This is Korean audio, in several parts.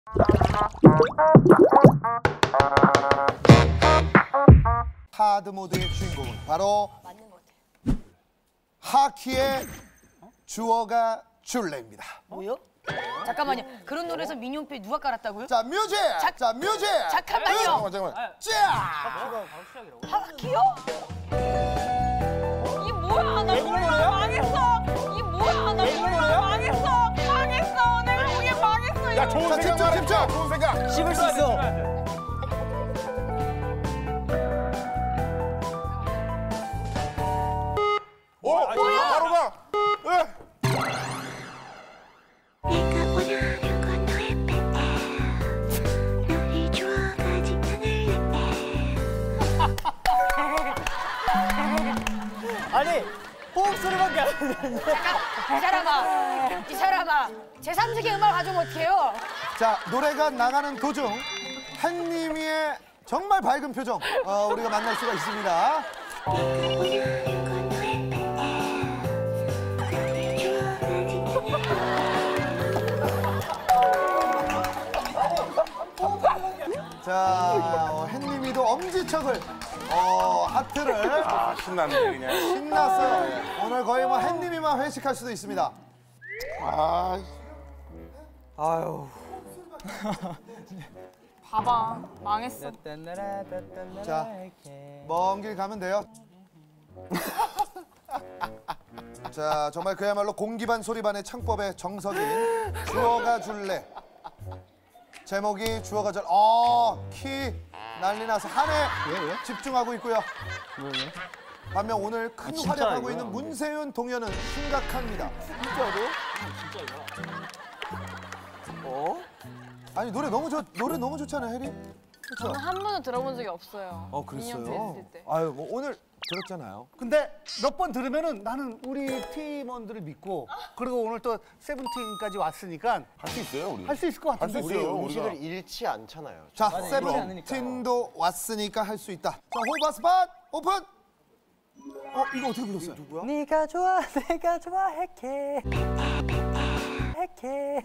하드 모드의 주인공은 바로 하키의 주어가 줄래입니다. 뭐요? 잠깐만요. 그런 노래에서 민용필 누가 깔았다고요? 자, 뮤직! 자, 뮤직! 잠깐만요. 잠깐만. 자! 하키요? 이게 뭐야? 나 몰라. 망했어. 이게 뭐야? 나 몰라. 망했어. 망했어. 내가 이게 망했어. 야, 좋은 자, 생각 집중! 좋은 생각. 씹을 수 있어. 바로 가. 아니 호흡 소리밖에 안 들리는데. 이 사람아. 제3세계 음악을 가져오면 어떡해요? 자, 노래가 나가는 도중 한님이의 정말 밝은 표정 우리가 만날 수가 있습니다. 자, 햇님이도 엄지척을 하트를 신났네 그냥. 신났어요. 오늘 거의 뭐 햇님이만 회식할 수도 있습니다. 아유. 봐봐. 망했어. 자, 먼 길 가면 돼요. 자, 정말 그야말로 공기반 소리반의 창법의 정석인 주어가 줄래. 제목이 주어가 줄. 키 난리 나서 한해 집중하고 있고요. 반면 오늘 큰 활약하고 있는 문세윤 동현은 심각합니다. 진짜로? 아니 노래 너무 좋잖아요, 해리. 그렇죠? 저는 한 번도 들어본 적이 없어요. 그랬어요. 인형 했을 때. 아유, 뭐 오늘 들었잖아요. 근데 몇 번 들으면은 나는 우리 팀원들을 믿고 그리고 오늘 또 세븐틴까지 왔으니까 할 수 있어요 우리. 할 수 있을 것 같은데. 할 수 있어요 음식을 우리가. 잃지 않잖아요. 자, 맞아, 세븐틴도 왔으니까 할 수 있다. 자, 호바스팟 오픈. 이거 어떻게 불렀어요? 누구야? 네가 좋아, 내가 좋아, 핵해. 핵해.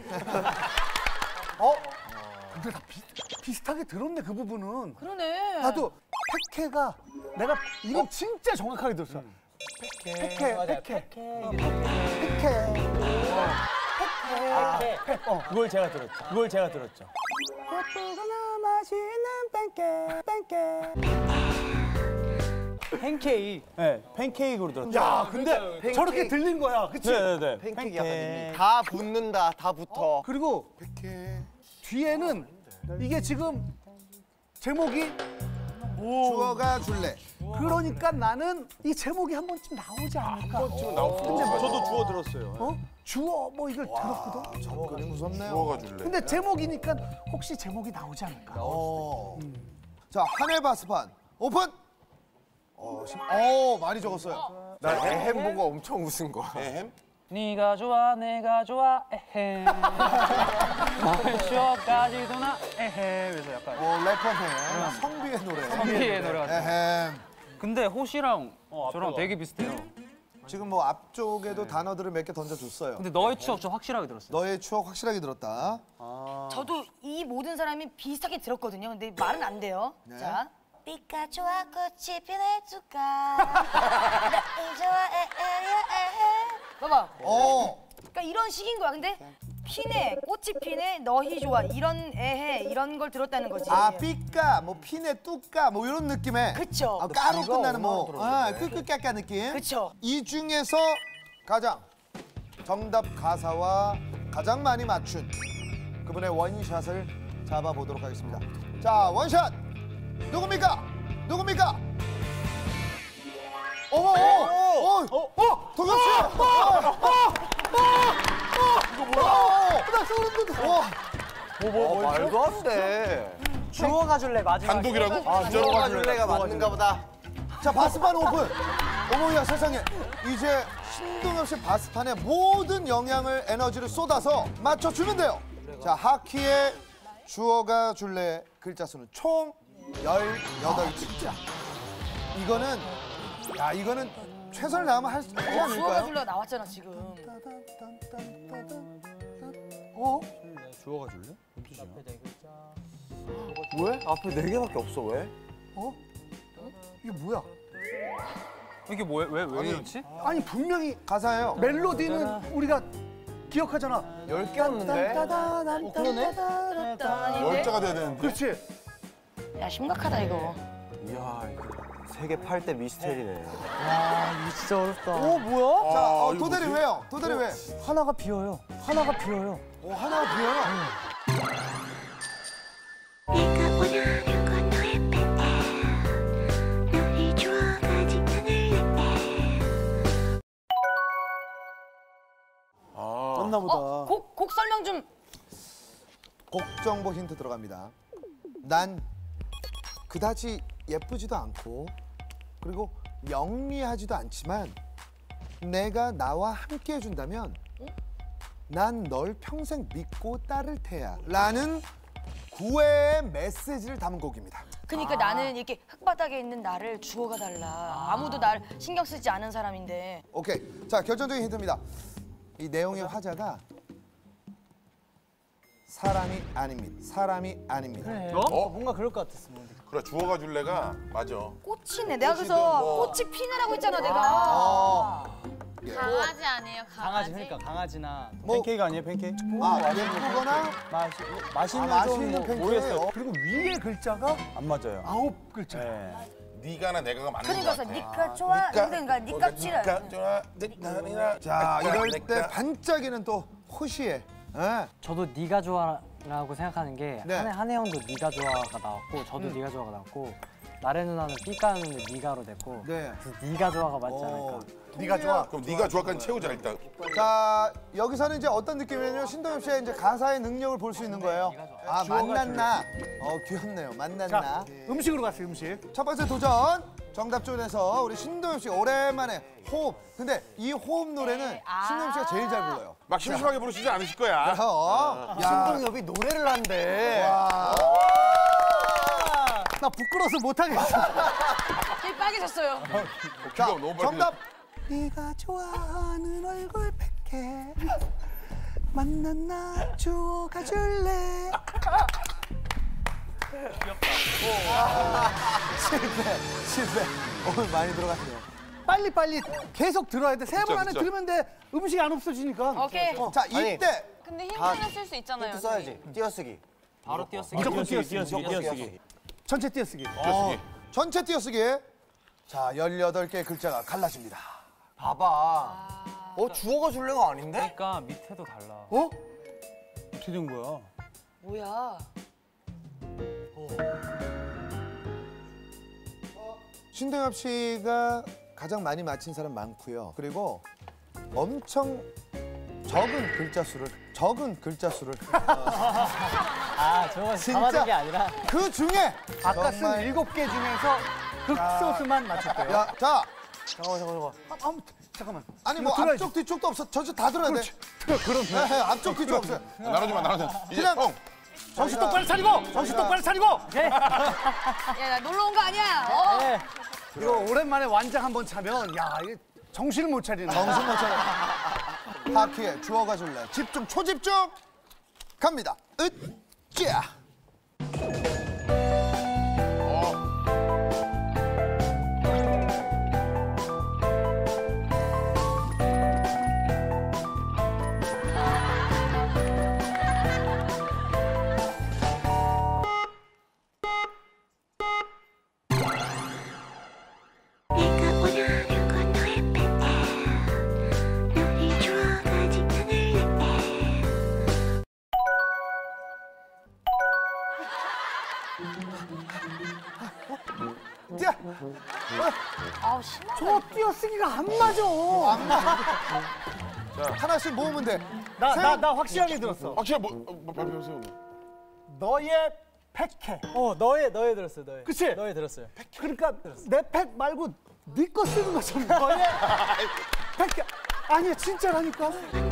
근데 다 비슷하게 들었네 그 부분은. 그러네. 나도 백해가 내가 이거 진짜 정확하게 들었어. 백해. 그걸 제가 들었죠. 예쁘거나 맛있는 팬케이크. 네, 팬케이크로 들었죠. 야, 근데 저렇게 들린 거야, 그치? 네네네. 팬케이크 약간 느낌. 다 붙는다, 다 붙어. 그리고 백해. 뒤에는 이게 지금 제목이 주어가 줄래. 그러니까 나는 이 제목이 한 번쯤 나오지 않을까. 지금 나올 수 있어. 저도 주워 들었어요. 주어 뭐 이걸 들었거든. 접근이 무섭네요. 주워가 줄래. 근데 제목이니까 혹시 제목이 나오지 않을까. 자, 한해 바스판 오픈. 많이 적었어요. 나 햄 보고 엄청 웃은 거야. 햄? 네가 좋아, 내가 좋아, 에헤. 마음의 추억까지도 나, 에헤. 그래서 약간 뭐 래퍼네. 성비의 노래. 성비의 노래 같은. 에헴. 근데 호시랑 저랑 되게 비슷해요. 지금 뭐 앞쪽에도 단어들을 몇 개 던져줬어요. 근데 너의 추억 좀 확실하게 들었어요. 너의 추억 확실하게 들었다. 저도 이 모든 사람이 비슷하게 들었거든요. 근데 말은 안 돼요. 자. 피카츄와 꽃이 피네주가 나 좋아해 봐봐. 그러니까 이런 식인 거야. 근데 피네, 꽃이 피네, 너희 좋아 이런 이런 걸 들었다는 거지. 삐까, 뭐 피네, 뚜까, 뭐 이런 느낌의. 그쵸. 까로 끝나는 뭐, 끄끄까까 느낌. 그쵸. 이 중에서 가장 정답 가사와 가장 많이 맞춘 그분의 원샷을 잡아보도록 하겠습니다. 자, 원샷 누굽니까? 누굽니까? 동엽 씨! 이거 뭐야? 나 소름 돋아. 말도 안 돼. 주워가 줄래, 마지막에. 단독이라고? 주어가 줄래가 맞는가 보다. 자, 바스판 오픈. 어머야 세상에. 이제 신동엽 씨 바스판에 모든 영향을 에너지를 쏟아서 맞춰주면 돼요. 자, 하키의 주어가 줄래 글자 수는 총 18자. 이거는 최선을 다하면 하지 주어가 않을까요? 줄래 나왔잖아 지금. 주워가 줄래? 왜? 앞에 4개밖에 없어 왜? 이게 뭐야? 이게 뭐야? 왜 그렇지? 아니 분명히 가사예요. 멜로디는 우리가 기억하잖아. 10개였는데? 그러네. 열자가 돼야 되는데. 그렇지. 야 심각하다 이거. 이야, 3개 팔 때 미스테리네. 진짜 어렵다. 뭐야? 자, 이거 도대리 뭐지? 왜요? 도대리 왜? 하나가 비어요. 하나가 비어요. 하나가 비어요. 내가 원하는 건 너의 팬 너를 좋아하지 않을래 맞나 보다. 곡 설명 좀. 곡 정보 힌트 들어갑니다. 난 그다지 예쁘지도 않고 그리고 영리하지도 않지만 내가 나와 함께 해준다면 난 널 평생 믿고 따를 테야 라는 구애의 메시지를 담은 곡입니다. 그러니까 나는 이렇게 흙바닥에 있는 나를 주워가 달라. 아무도 날 신경 쓰지 않은 사람인데. 오케이. 자, 결정적인 힌트입니다. 이 내용의 화자가 사람이 아닙니다. 사람이 아닙니다. 뭔가 그럴 것 같았어. 그래 주워가 줄래가 맞아. 꽃이네. 내가 그래서 뭐. 꽃이 피느라고 했잖아 내가. 강아지 아니에요, 강아지? 그러니까 강아지나 뭐, 팬케이크 아니에요 팬케이크? 예쁘거나 맛있는 팬케이크예요. 그리고 위에 글자가 안 맞아요. 9글자. 네가나 내가가 맞는 그러니까 거 같아. 니가 좋아. 그러니까 니 값이라. 니가 좋아. 니가 자, 이럴 때 반짝이는 또 호시에. 예. 저도 네가 좋아라고 생각하는 게 네. 한혜원도 네가 좋아가 나왔고 저도 네가 좋아가 나왔고 나래 누나는 삐까였는데 네가로 됐고 네. 그래서 네가 좋아가 맞지 않을까. 네가 좋아. 그럼 네가 좋아까지 채우자 일단. 자, 여기서는 이제 어떤 느낌이냐면 신동엽 씨의 이제 가사의 능력을 볼 수 있는 거예요. 아, 만났나? 귀엽네요. 만났나? 자, 음식으로 갔어요, 음식. 첫 번째 도전 정답존에서 우리 신동엽 씨 오랜만에 호흡. 근데 이 호흡 노래는 신동엽 씨가 제일 잘 불러요. 막 심심하게 부르시지 않으실 거야. 신동엽이 노래를 한대. 나 부끄러워서 못하겠어. 되게 빨개졌어요. 자, 너무 빨리 정답. 네가 좋아하는 얼굴 100개 만났나 주워가 줄래. 실패. 오늘 많이 들어갔네요. 빨리빨리 계속 들어야 돼. 3번 안에 진짜. 들으면 돼. 음식이 안 없어지니까. 오케이. 자, 이때 근데 힌트는 쓸 수 있잖아요. 힌트 써야지. 띄어쓰기. 바로 띄었어. 무조건 띄어쓰기. 전체 띄어쓰기. 띄어쓰기. 전체 띄어쓰기. 자, 18개의 글자가 갈라집니다. 봐봐. 주워가 줄래가 아닌데? 그러니까 밑에도 달라. 어? 어떻게 된 거야? 뭐야? 신동엽 씨가 가장 많이 맞힌 사람 많고요. 그리고 엄청 적은 글자 수를 아 저거 진짜. 잡아둔 게 아니라 그 중에 아까 쓴 정말- 7개 중에서 흑소스만 맞췄대요. 야, 자, 잠깐만. 아니 이거 뭐 들어야지. 앞쪽 뒤쪽도 없어. 전체 다 들어야 돼. 그럼 네, 앞쪽 뒤쪽 없어요. 나누지 마. 이제 그냥- 형. 정신 똑바로 차리고! 정신 똑바로 차리고! 야, 나 놀러 온 거 아니야. 어? 이거 오랜만에 완장 한번 차면 야, 이게 정신을 못 차리네. 정신 못 차려. 하키의 주워가 줄래. 집중, 초집중. 갑니다. 으쌰. 내가 원하는 건 너의 팬 너를 좋아하지 않을래 자, 아우 심하다. 저 띄어쓰기가 안 맞아. 하나씩 모으면 돼. 나 확실하게 들었어. 확실히 발표하세요. 너의 팩해. 너의 들었어요. 너의. 그치? 너의 들었어요. 그러니까 내 팩 말고 네 거 쓰는 거잖아. 너의 팩해. 아니야, 진짜라니까.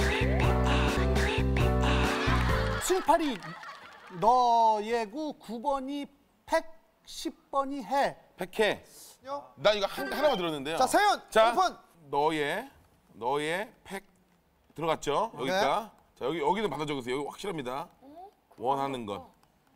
78이 너의고 9번이 팩, 10번이 해. 백해. 나 이거 하나만 들었는데요. 자, 세연 자, 오픈. 너의 팩 들어갔죠? 여기가. 자, 여기도 받아 적으세요. 여기 확실합니다. 원하는 건.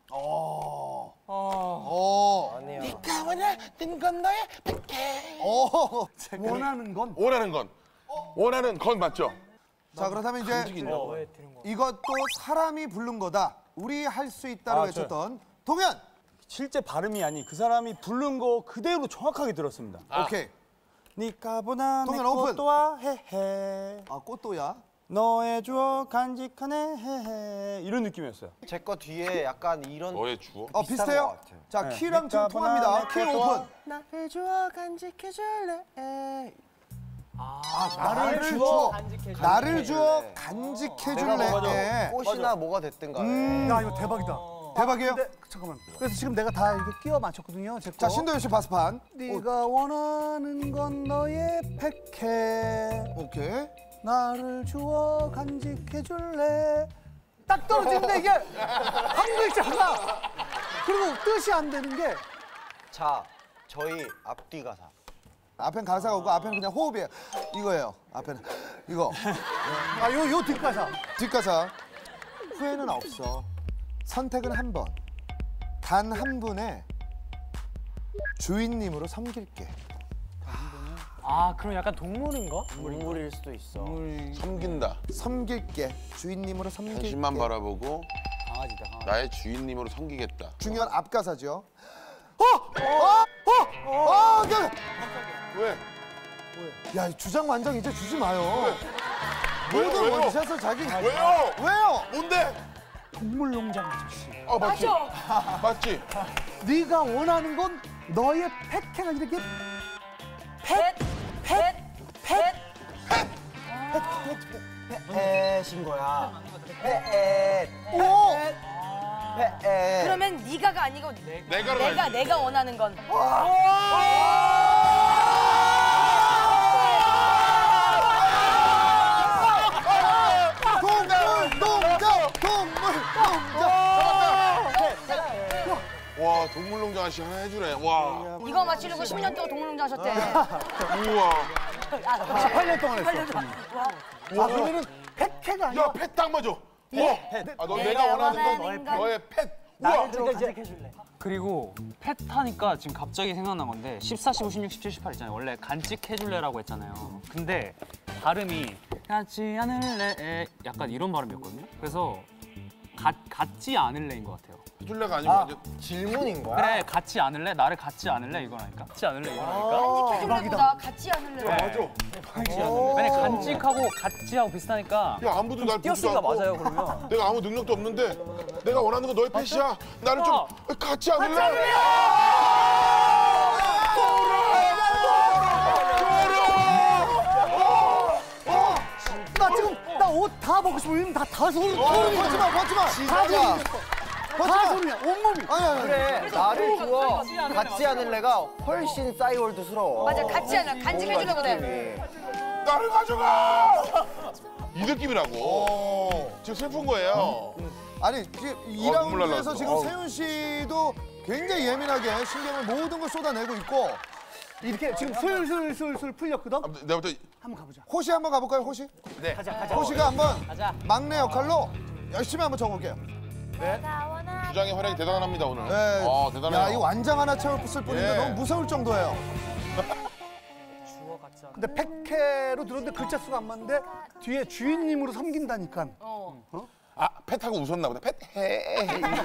아니야. 네가 원하는 건 너의 백해. 원하는 건 원하는 건. 원하는 건 맞죠? 자, 그렇다면 이제 이것도 사람이 부른 거다. 우리 할 수 있다고 외쳤던 동현. 실제 발음이 아닌 그 사람이 부른 거 그대로 정확하게 들었습니다. 오케이. 니까보다 내 동현 오픈. 꽃도와 헤헤 아, 꽃도야. 너의 주어 간직하네 헤헤 이런 느낌이었어요. 제 거 뒤에 약간 이런 너의 주어. 비슷한 비슷해요? 것 같아요. 자, 네. 키랑 지금 니까보다 통합니다. 내 키 꽃도와 오픈. 나의 주어 간직해줄래 나를 주어 간직해줄래. 네. 꽃이나 뭐가 됐든 간에. 야 이거 대박이다. 대박이에요? 근데 잠깐만. 그래서 지금 내가 다 이렇게 끼워 맞췄거든요. 제 거. 자, 신도현 씨 바스판. 네가 원하는 건 너의 백해. 오케이. 나를 주어 간직해줄래. 딱 떨어지는데 이게 한 글자가 그리고 뜻이 안 되는 게 자, 저희 앞뒤 가사. 앞엔 가사가 오고 앞에는 그냥 호흡이에요. 이거예요. 앞에는 이거. 요 뒷가사. 뒷가사. 후회는 없어. 선택은 한 번. 단 한 분의 주인님으로 섬길게. 아 그럼 약간 동물인가? 동물일 수도 있어. 섬긴다. 섬길게. 주인님으로 섬길게. 당신만 바라보고 강아지다 강아지. 나의 주인님으로 섬기겠다. 중요한 앞가사죠. 왜? 야, 이 주장 완장 이제 주지 마요. 모든 왜요? 원샷을 자기. 왜요? 왜요? 뭔데? 동물농장 아저씨. 맞지? 맞지? 네가 원하는 건 너의 펫해가 이렇게 펫인 거야. 펫. 오! 펫. 그러면 네가가 아니고 내가로 가야지. 내가 원하는 건. 와, 동물농장 아저씨 하나 해주네. 와. 이거 맞추려고 10년 동안 동물농장 하셨대. 우와. 18년 동안 했어. 아 그러면은 펫해가 아니야. 야, 펫 딱 맞아. 우와. 아, 너 내가 원하는 건 너의 펫. 우와. 그리고 펫 하니까 지금 갑자기 생각난 건데 14, 15, 16, 17, 18 있잖아요. 원래 간직해줄래라고 했잖아요. 근데 발음이 같지 않을래 약간 이런 발음이었거든요. 그래서 같지 않을래인 것 같아요. 해줄래가 아니고 완전 질문인 거야? 그래 같지 않을래? 나를 같지 않을래? 이거라니까. 같지 않을래? 이거라니까. 간직해줄래보다 같이 않을래. 만약 간직하고 같지하고 비슷하니까 야, 아무도 날 보지도 띄었으니까 않고 맞아요 그러면. 내가 아무 능력도 없는데 내가 원하는 건 너의 펫이야. 나를 좀 같이 않을래? 나 지금 나 옷 다 벗고 싶어. 다 소름. 벗지 마. 다 소름이야. 온몸이. 아니. 그래, 나를 주어 같지 않을래가 훨씬 싸이월드스러워. 맞아, 같이 않아. 간직해주려고 그래. 느낌이. 나를 가져가! 이 느낌이라고. 지금 슬픈 거예요. 아니, 지금 눈물 2라운드에서 날라왔어. 지금 세훈 씨도 굉장히 예민하게 신경을 모든 걸 쏟아내고 있고. 이렇게 지금 슬슬 풀렸거든. 내가부터 한번 가보자. 호시 한번 가볼까요, 호시? 네. 가자. 호시가 한번 막내 역할로 열심히 한번 적어볼게요. 주장의 활약이 대단합니다 오늘. 네. 대단해요. 야, 이 완장 하나 채웠을 뿐인데 예. 너무 무서울 정도예요. 근데 펫해로 들었는데 글자 수가 안 맞는데 뒤에 주인님으로 섬긴다니까. 아, 펫하고 웃었나 보다. 펫해.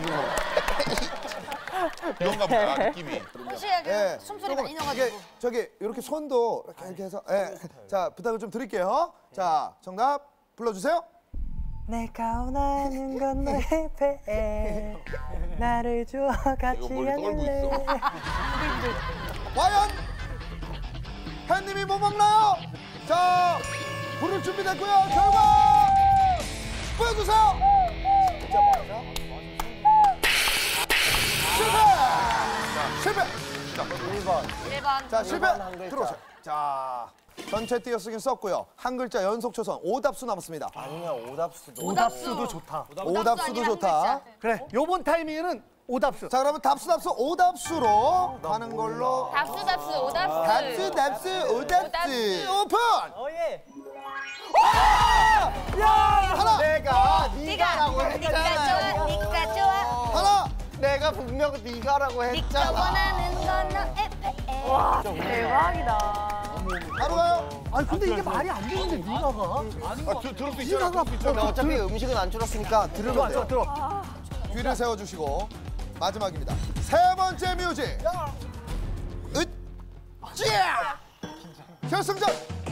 이런가 보다 느낌이. 호시하게 예. 숨소리 조금 많이 넣어가지고. 이게 저기 이렇게 손도 이렇게 해서 자, 부탁을 좀 드릴게요. 자, 정답 불러주세요. 내가 원하는 건 너의 배 나를 주어 같이 이거 머리 떨고 않을래. 과연 팬님이 뭐 먹나요? 자, 부를 준비됐고요. 결과 보여주세요. 실패. 1번. 자, 실패. 한 글자. 들어오세요. 자, 전체 띄어쓰기는 썼고요. 한 글자 연속 초선 오답수 남았습니다. 아니야, 오답수도. 오답수도 좋다. 오답수도 아니라 좋다. 한 글자. 그래, 요번 타이밍에는 오답수. 자, 그러면 답수 오답수로 가는 걸로. 답수, 오답수. 답수 오답수 오픈. 어예. 하나. 내가 네가 좋아, 네가 분명 네가라고 네가 했잖아. 원하는 건 너의 배. 와 대박이다. 바로 가요. 아니 근데 이게 말이 안 되는데 니가가. 들을 수 있잖아. 들을 수 있잖아. 어차피 음식은 안 줄었으니까 들으면 돼. 들어. 귀를 세워주시고 마지막입니다. 세 번째 뮤직. 으쌰! 결승전.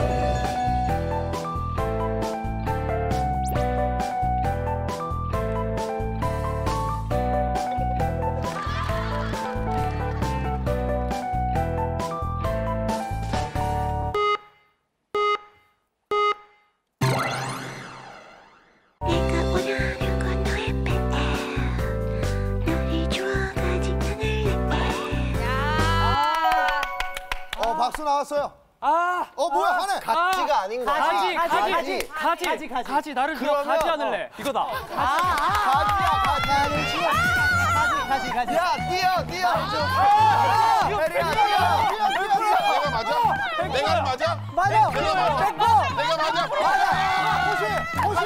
내가 원하는 건 너의 배. 너를 좋아하지 않을래. 박수 나왔어요. 아, 뭐야 하네. 가지가 아닌 거야. 가지 나를 좋아 가지 않을래. 이거다. 가지. 야, 뛰어. 내가 맞아? 내가 맞아? 맞아. 내가 맞아? 내가 맞아? 호시.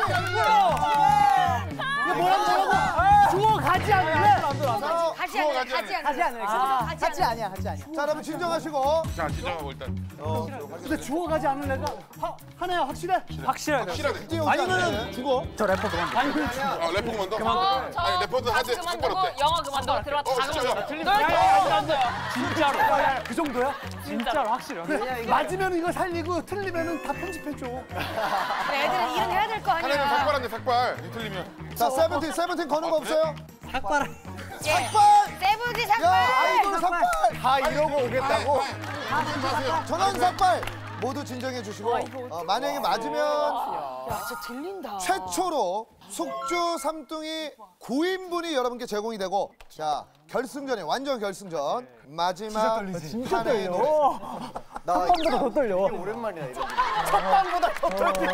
이게 뭐라고? 주워 가지 않을래? 가지 않아. 가지 않을래. 가지 아니야. 자 여러분 진정하시고. 자, 진정하고 일단. 근데 주워 가지 않을래가 하나야 확실해? 확실하게. 확실하게. 뛰어오지 않으면 죽어. 저 래퍼 그만. 아니 그 래퍼 그만둬. 아니, 래퍼도 하지. 그만두고 영어 그만두고 들어왔다. 진짜요? 진짜로. 그 정도야? 진짜로 확실해. 맞으면 이거 살리고 틀리면은 다 편집해줘. 애들은 일은 해야 될 거 하나는 아니야. 삭발한데 삭발. 이 틀리면. 자 세븐틴 거는 거 없어요? 삭발. 세븐틴 야 삭발. 아이돌 삭발. 다 이러고 오겠다고? 전원 삭발. 모두 진정해 주시고 만약에 맞으면 야 진짜 들린다. 최초로 숙주 삼뚱이 9인분이 여러분께 제공이 되고 자 결승전에 완전 결승전 마지막 진짜 판의 노래. 떨려. 첫 번보다 더 떨려. 오랜만이야, 이런 거. 첫 번보다 더 떨려.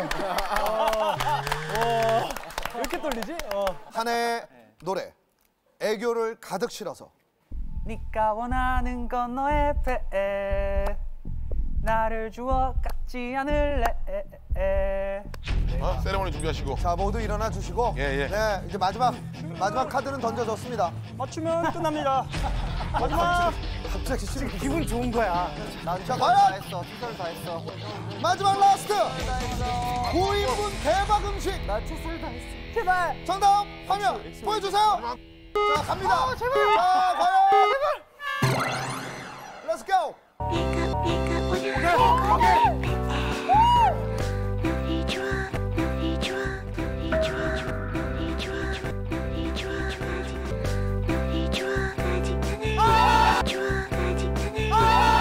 왜 이렇게 떨리지? 한의 노래 애교를 가득 실어서 네가 원하는 건 너의 배. 나를 주워 깎지 않을래. 세레모니 준비하시고. 자 모두 일어나 주시고 예. 네 이제 마지막 카드는 던져졌습니다. 맞추면 끝납니다. 갑자기 심기 기분 좋은 거야. 난 자, 최선 과연? 다 했어. 최선 다 했어. 마지막 라스트 9인분 대박 음식 난 최선을 다 했어. 제발. 정답 화면 보여주세요. 자 갑니다. 제발. 자 과연 Let's go. 내가 원하는 건 너의 배. 너를 좋아하지 않을래. 좋아하지 않을래.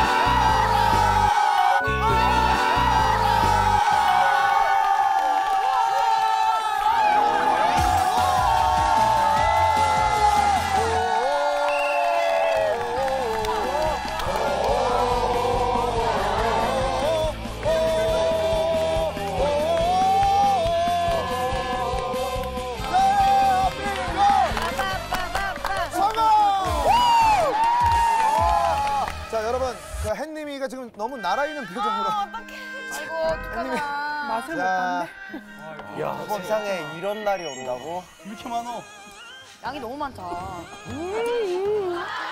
자 여러분 그 햇님이가 지금 너무 날아있는 표정으로 아이고 어떡하나. 맛을 못 자, 봤네. 야, 세상에 이런 날이 온다고? 이렇게 많어. 양이 너무 많다.